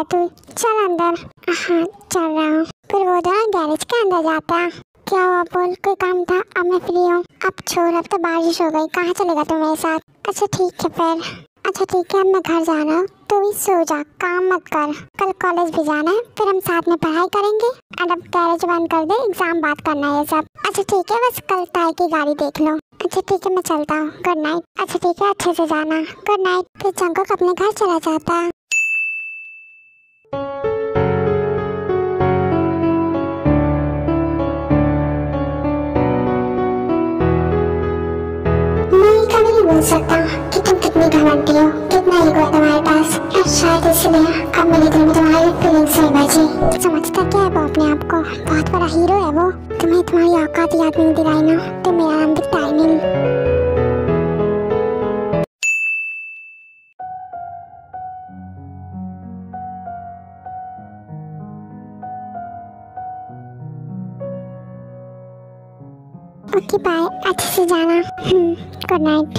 तू, चल अंदर। हाँ चल रहा हूँ। फिर वो दोनों गैरेज के अंदर जाता है। क्या हुआ बोल, कोई काम था? अब मैं फ्री हूँ। अब छोड़, अब तो बारिश हो गई, कहाँ चलेगा तू मेरे साथ? अच्छा ठीक है फिर। अच्छा ठीक है, अब मैं घर जा रहा हूँ, तू भी सो जा, काम मत कर। कल कॉलेज भी जाना है, फिर हम साथ में पढ़ाई करेंगे। और अब गैरेज बंद कर दे, एग्जाम बात करना है ये सब। अच्छा ठीक है, बस कल ताई की गाड़ी देख लो। अच्छा ठीक है, मैं चलता हूँ, गुड नाइट। अच्छा ठीक है, अच्छे से जाना, गुड नाइट। फिर जंगक अपने घर चला जाता है। मैं कभी नहीं बोल सकता कि तुम कितनी घमंडी हो, कितना ईगो है तुम्हारे पास। और शायद इसलिए अब मेरे दिल में तुम्हारी फीलिंग्स नहीं बची। समझता क्या है वो अपने आप को, बहुत बड़ा हीरो है वो। तुम्हें तुम्हारी औकात याद नहीं दिलाई ना, तो मेरा नाम भी टाइमिंग। ओके बाय, अच्छे से जाना। Good night.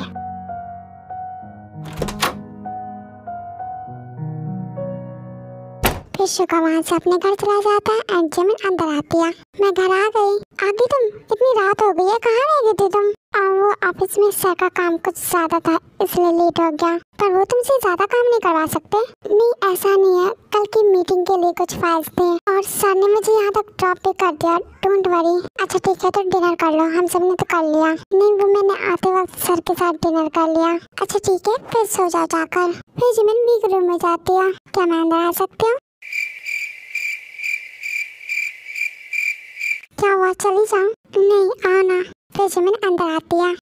फिर शुका वहाँ से अपने घर चला जाता है एंड जिमिन अंदर आती है। मैं घर आ गई। आगे तुम, इतनी रात हो गई है, कहाँ रह गई थी तुम? और वो ऑफिस में सर का काम कुछ ज्यादा था, इसलिए लेट हो गया। पर वो तुमसे ज्यादा काम नहीं करवा सकते? नहीं ऐसा नहीं है, कल की मीटिंग के लिए कुछ फाइल्स थे और सर ने मुझे यहाँ तक ड्रॉप भी कर दिया, डोंट वरी। अच्छा ठीक है, तो डिनर कर लो, हम सब ने तो कर लिया। नहीं वो मैंने आते वक्त सर के साथ डिनर कर लिया। अच्छा ठीक है, फिर सो जाओ जाकर। फिर जिमिन वीक रूम में जाती है। क्या मैं अंदर आ सकती हूँ? क्या हुआ, चली जाऊँ? नहीं आओ ना। फिर जिमिन अंदर आती है।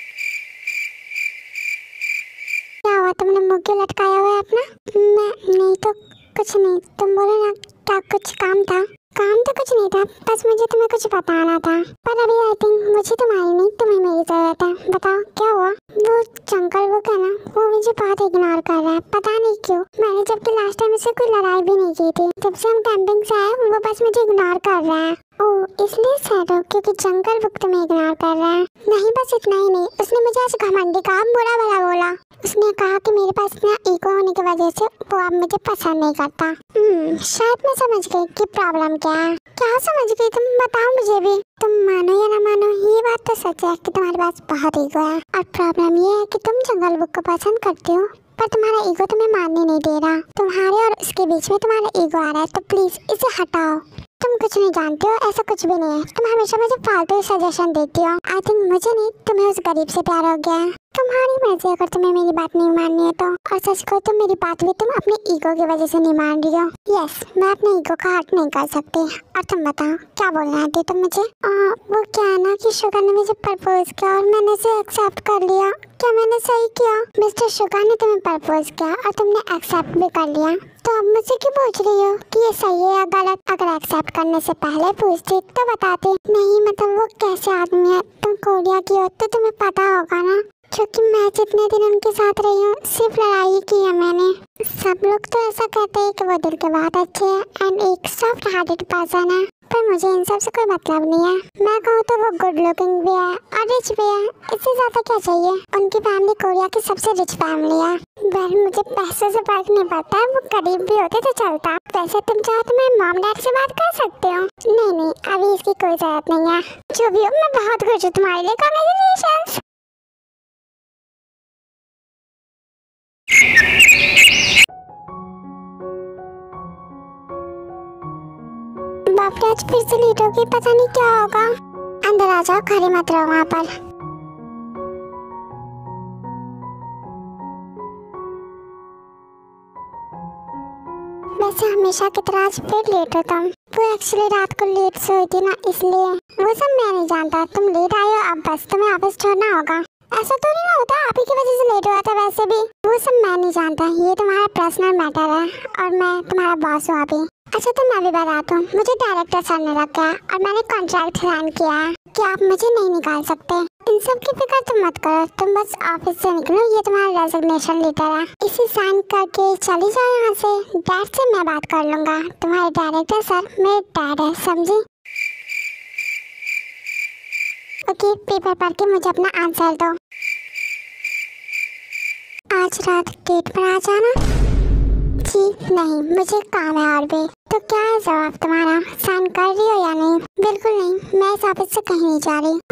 क्या हुआ, तुमने मुंह क्यों लटकाया हुआ है अपना? मैं नहीं तो कुछ नहीं, तुम बोलो ना, क्या कुछ काम था? काम तो कुछ नहीं था, बस मुझे तुम्हें कुछ बताना था। पर अभी आई थिंक मुझे तुम्हारी नहीं, तुम्हें मेरी जरूरत है। बताओ क्या हुआ? वो जंगल वो क्या ना, वो मुझे बहुत इग्नोर कर रहा है, पता नहीं क्यों। मैंने जबकि लास्ट टाइम उससे कोई लड़ाई भी नहीं की थी, जब से हम कैंपिंग से आए वो बस मुझे इग्नोर कर रहा है। ओह इसलिए सैड हो क्योंकि जंगल बुक तुम्हें इग्नोर कर रहा है? नहीं बस इतना ही नहीं, उसने मुझे आज घमंडी कहा, बुरा भला बोला। उसने कहा कि मेरे पास इतना ईगो होने की वजह से वो अब मुझे पसंद नहीं करता। शायद मैं समझ गई कि प्रॉब्लम क्या है। क्या समझ गई तुम, बताओ मुझे भी। तुम मानो या ना मानो, ये बात तो सच है कि तुम्हारे पास बहुत ईगो है। और प्रॉब्लम ये है कि तुम जंगल बुक को पसंद करते हो, पर तुम्हारा ईगो तुम्हें मानने नहीं दे रहा। तुम्हारे और उसके बीच में तुम्हारा ईगो आ रहा है, तो प्लीज इसे हटाओ। तुम कुछ नहीं जानते हो, ऐसा कुछ भी नहीं है। तुम हमेशा मुझे फालतू सजेशन देती हो। आई थिंक मुझे नहीं, तुम्हें उस गरीब से प्यार हो गया है। तुम्हारी मर्जी, अगर तुम्हें मेरी बात नहीं माननी है तो। और सच को तुम मेरी बात भी तुम अपने ईगो की वजह से नहीं मान रही हो। यस, मैं अपने ईगो का हर्ट नहीं कर सकती। और तुम बताओ क्या बोलना है तुम मुझे? वो क्या है ना कि शुगर ने मुझे प्रपोज किया और मैंने उसे एक्सेप्ट कर लिया। क्या मैंने सही किया? मिस्टर शुगर ने तुम्हें प्रपोज किया और तुमने एक्सेप्ट भी कर लिया, तो अब मुझे क्यों पूछ रही हो कि ये सही है या गलत? अगर एक्सेप्ट करने से पहले पूछती तो बताती। नहीं मतलब वो कैसे आदमी है, तुम कोरिया की हो तो तुम्हें पता होगा ना, क्योंकि मैं जितने दिन उनके साथ रही हूँ सिर्फ लड़ाई की है मैंने। सब लोग तो ऐसा कहते हैं कि वो दिल के बहुत अच्छे हैं एंड एक सॉफ्ट हार्टेड पर्सन है, पर मुझे इन सब से कोई मतलब नहीं है। मैं कहूँ तो वो गुड लुकिंग भी है और रिच भी है, इससे ज्यादा क्या चाहिए? उनकी फैमिली कोरिया की सबसे रिच फैमिली है। वेल मुझे पैसे से फर्क नहीं पड़ता, वो गरीब भी होते तो चलता। वैसे तुम चाहो तो मैं मॉम डैड से बात कर सकते हो। नहीं अभी इसकी कोई जरूरत नहीं है। जो भी हो, मैं बहुत खुश हूँ तुम्हारे लिए, कांग्रेचुलेशंस। बाप रे, आज फिर से लेट होगी, पता नहीं क्या होगा। अंदर आ जाओ, खड़े मत रहो वहाँ पर। वैसे हमेशा की तरह आज फिर लेट हो तुम। वो एक्चुअली रात को लेट सोई थी ना, इसलिए। वो सब मैं नहीं जानता, तुम लेट आए हो, अब बस तुम्हें ऑफिस छोड़ना होगा। ऐसा तो नहीं होता, आप ही की वजह से लेट हुआ था। वैसे भी वो सब मैं नहीं जानता, ये तुम्हारा पर्सनल मैटर है और मैं तुम्हारा बॉस हूँ अभी। अच्छा तो मैं भी बताता हूँ, मुझे डायरेक्टर सर ने रखा है और मैंने कॉन्ट्रैक्ट साइन किया है कि आप मुझे नहीं निकाल सकते। इन सब की फिक्र तुम मत करो, तुम बस ऑफिस से निकलो, ये तुम्हारा रेजिग्नेशन लेटर है, इसे साइन करके चली जाओ यहाँ से। डैड से मैं बात कर लूंगा, तुम्हारे डायरेक्टर सर मेरे डैड है, समझी? ओके, पेपर पढ़ के मुझे अपना आंसर दो। आज रात डेट पर आ जाना। जी नहीं, मुझे काम है और भी। तो क्या है जवाब तुम्हारा? साइन कर रही हो या नहीं? बिल्कुल नहीं, मैं इस ऑफिस से कहीं नहीं जा रही।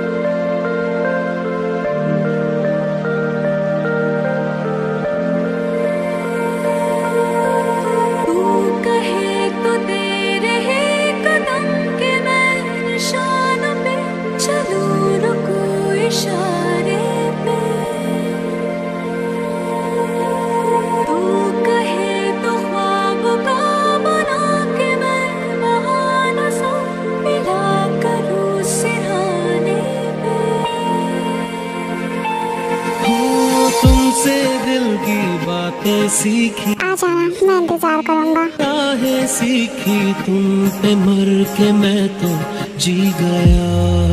तुमसे दिल की बातें सीखी, आ जाना, मैं इंतजार करूंगा। राहें सीखी तुम पे मर के मैं तो जी गया।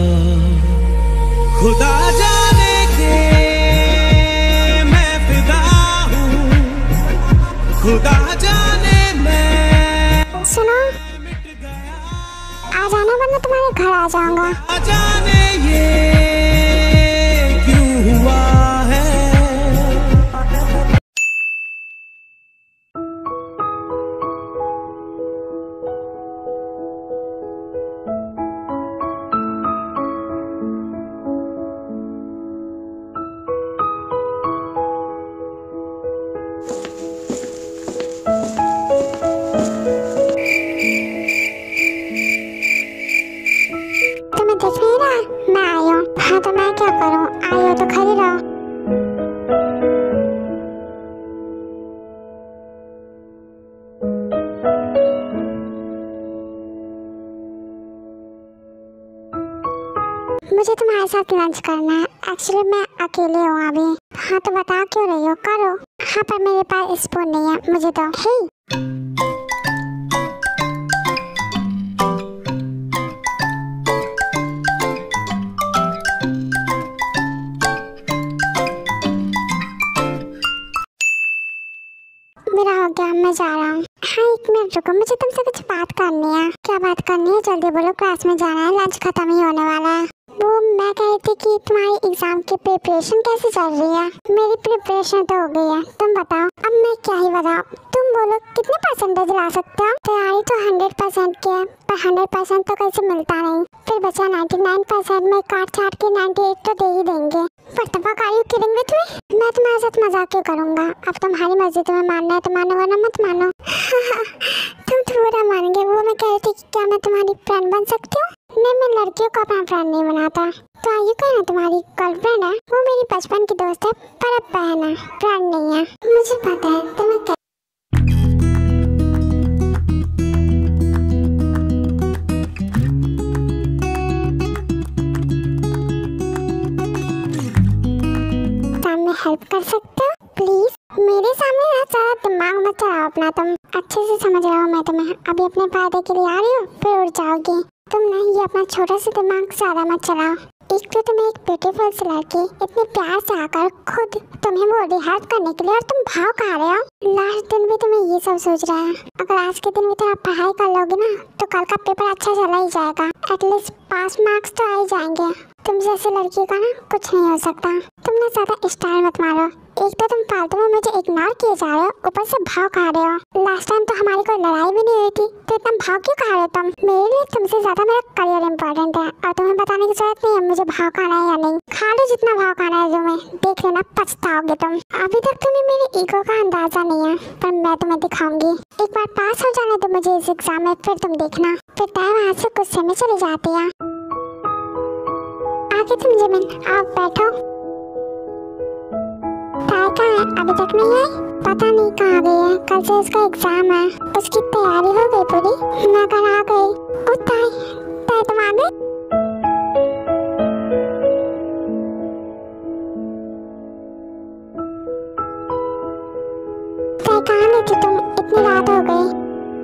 खुदा जाने के मैं फिदा हूँ, खुदा जाने मैं। सुनो, आ जाना वरना तुम्हारे घर आ जाऊंगा। जाने ये क्यों हुआ है। तुम्हें दिख नहीं रहा मैं आई हूँ? हाँ तो मैं क्या करूँ, आई हो तो खड़ी रहो। मुझे तुम्हारे साथ लंच करना है। एक्चुअली मैं अकेले हूँ अभी। हाँ तो बता क्यों रही हो? करो। हाँ पर मेरे पास स्पून नहीं है, मुझे दो। हे मेरा हो गया, मैं जा रहा हूँ। हाँ 1 मिनट रुको, मुझे तुमसे कुछ बात करनी है। क्या बात करनी है? जल्दी बोलो, क्लास में जाना है, लंच खत्म ही होने वाला है। वो मैं कह रही थी कि तुम्हारी एग्जाम की प्रिपरेशन कैसे चल रही है? मेरी प्रिपरेशन तो हो गई है, तुम बताओ। अब मैं क्या ही बताऊँ, तुम बोलो कितने परसेंटेज ला सकते हो? तैयारी तो 100% की है, पर 100% तो कैसे मिलता नहीं। फिर बचा 99% में काट छाट के 98 तो दे ही देंगे। पर तबाकारी करेंगे तुम्हें? मैं तुम्हारे साथ मजाक क्यों करूँगा? अब तुम्हारी मर्जी, तुम्हें मानना है तो मानो वरना मत मानो। तुम तो बुरा मान गए। वो मैं कह रही थी कि क्या मैं तुम्हारी फ्रेंड बन सकती हूँ? नहीं, मैं लड़कियों को अपना फ्रेंड नहीं बनाता। तो आयु कहना तुम्हारी गर्लफ्रेंड है? वो मेरी बचपन की दोस्त है, पर अब बहन है, फ्रेंड नहीं है। मुझे पता है तुम्हें हेल्प कर सकते हो प्लीज? मेरे सामने ना ज़्यादा दिमाग मत चलाओ अपना। तुम अच्छे से समझ रहा हूँ मैं तुम्हें। अभी अपने फायदे के लिए आ रही हो, फिर उड़ जाओगी। तुम ना ये अपना छोटा सा दिमाग ज़्यादा मत चलाओ। एक तो तुम एक ब्यूटीफुल सी लड़की इतने प्यार से आकर खुद तुम्हें बोल रही हेल्प करने के लिए, और तुम भाव खा रहे हो। लास्ट दिन भी तुम्हें ये सब सोच रहा है। अगर आज के दिन भी तुम पढ़ाई कर लोगे ना तो कल का पेपर अच्छा चला ही जाएगा। एटलीस्ट पास मार्क्स तो आ ही जाएंगे। तुम जैसी लड़की का ना कुछ नहीं हो सकता। तुम ना ज्यादा स्टाइल मत मारो। एक तो तुम फालतू में मुझे इग्नोर किए जा रहे हो, ऊपर से भाव खा रहे हो। लास्ट टाइम तो हमारी कोई लड़ाई भी नहीं हुई थी, तो इतना भाव क्यों खा रहे हो तुम? मेरे लिए तुमसे ज्यादा मेरा करियर इम्पोर्टेंट है, और तुम्हें बताने की जरूरत नहीं है मुझे भाव खाना है या नहीं। खा लो जितना भाव खाना है तुम्हें, देख लेना पछताओगे तुम। अभी तक तुम्हें मेरे ईगो का अंदाजा नहीं है, पर मैं तुम्हें दिखाऊंगी। एक बार पास हो जाने दो मुझे इस एग्जाम में, फिर तुम देखना। फिर तय वहाँ से गुस्से में चली जाती है। आगे तुम जमीन, आप बैठो। ताई कहाँ है? अभी तक नहीं आई? पता नहीं कहाँ गई है। कल से उसका एग्जाम है, उसकी तैयारी हो गई पूरी? मैं कल आ गई। ओ ताई, ताई तुम आ गई? ताई कहाँ गई थी तुम? इतनी रात हो गई।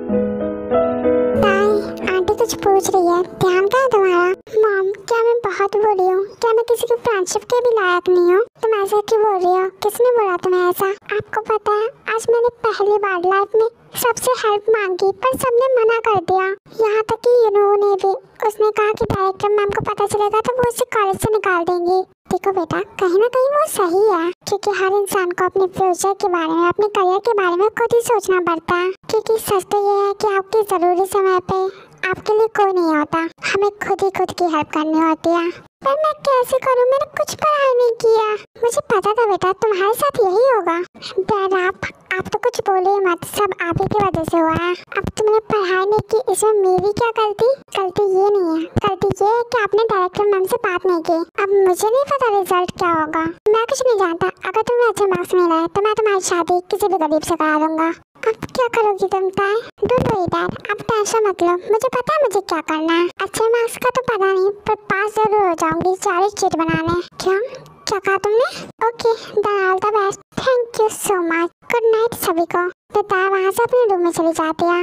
ताई आंटी कुछ पूछ रही है, ध्यान कहाँ है तुम्हारा? मॉम क्या मैं बहुत बुरी हूँ? क्या मैं किसी की फ्रेंडशिप के भी लायक नहीं हूँ? तुम ऐसा क्यों बोल रही हो? किसने बोला तुम्हें ऐसा? आपको पता है आज मैंने पहली बार लाइफ में सबसे हेल्प मांगी, पर सबने मना कर दिया। यहाँ तक कि यूनो ने भी। उसने कहा कि डायरेक्टर मैम को पता चलेगा तो वो उसे कॉलेज से निकाल देंगी। देखो बेटा, कहीं ना कहीं वो सही है, क्योंकि हर इंसान को अपने फ्यूचर के बारे में, अपने करियर के बारे में खुद ही सोचना पड़ता है। क्योंकि सच तो ये है कि आपके जरूरी समय पे आपके लिए कोई नहीं होता, हमें खुद ही खुद की हेल्प करनी होती है। पर मैं कैसे करूं, मैंने कुछ पढ़ाई नहीं किया। मुझे पता था बेटा तुम्हारे साथ यही होगा। डैड आप तो कुछ बोले मत, सब आप ही की वजह से हुआ है। अब तुमने पढ़ाई नहीं की, इसमें मेरी क्या गलती? गलती ये नहीं है, गलती ये है कि आपने डायरेक्टर मैम से बात नहीं की। अब मुझे नहीं पता रिजल्ट क्या होगा, मैं कुछ नहीं जानता। अगर तुम्हें अच्छे मार्क्स नहीं लाए तो मैं तुम्हारी शादी किसी भी गरीब से करा दूंगा। अब क्या करोगी तुम ताई? डोंट वरी डैड, अब टेंशन मत लो, मुझे पता है मुझे क्या करना है। अच्छे मार्क्स का तो पता नहीं, पर पास जरूर हो जाऊंगी 40 चिट बनाने। क्या कहा तुमने? Okay, then all the best. Thank you so much. Good night सभी को। तो ताई वहाँ से अपने रूम में चली जाती है।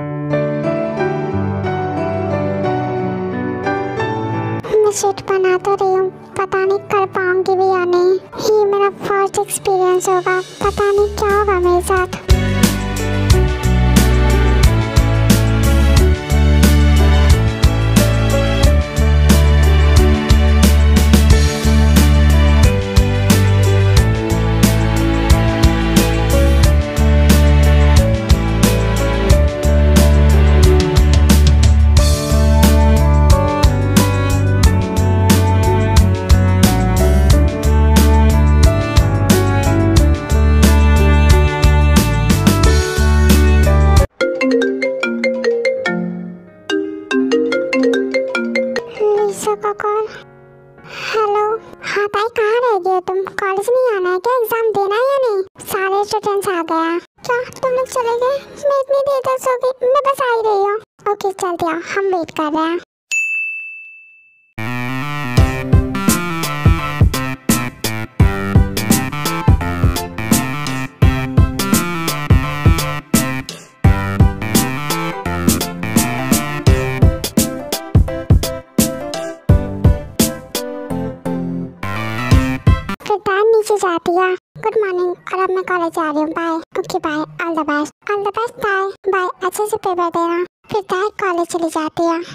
मैं चिट बना तो रही हूँ, पता नहीं कर पाऊंगी भी या नहीं। ये मेरा फर्स्ट एक्सपीरियंस होगा, पता नहीं क्या होगा मेरे साथ। हेलो, हाँ ताई कहाँ रह गए तुम? कॉलेज नहीं आना है क्या? एग्जाम देना है या नहीं? सारे स्टूडेंट्स आ गए। क्या तुम लोग चले गए? मैं इतनी देर तक सो गई, मैं बस आ ही रही हूँ। ओके चलते आओ, हम वेट कर रहे हैं। नीचे जाती है। गुड मॉर्निंग, और अब मैं कॉलेज जा रही हूँ। Bye. Okay bye, all the best. All the best bye. Bye, अच्छे से पेपर देना। फिर ताई कॉलेज चली जाती है।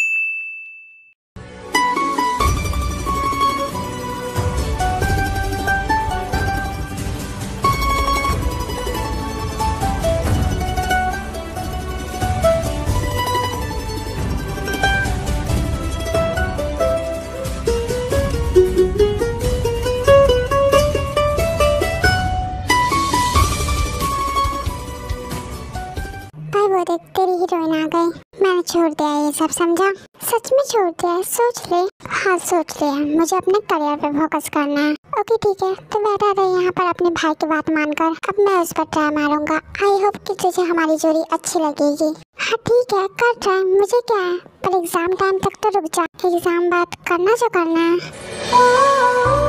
तेरी हीरोइन आ गई। मैंने छोड़ दिया ये सब, समझा? सच में छोड़ दिया? सोच ले। हाँ सोच लिया, मुझे अपने करियर पे फोकस करना है। ओके ठीक है, तो बैठा रहे यहाँ पर अपने भाई की बात मानकर। अब मैं उस पर ट्राई मारूंगा। आई होप कि तुझे हमारी जोड़ी अच्छी लगेगी। हाँ ठीक है, कर ट्राई, मुझे क्या है। पर एग्जाम टाइम तक तो रुक जा, एग्जाम बात करना जो करना है।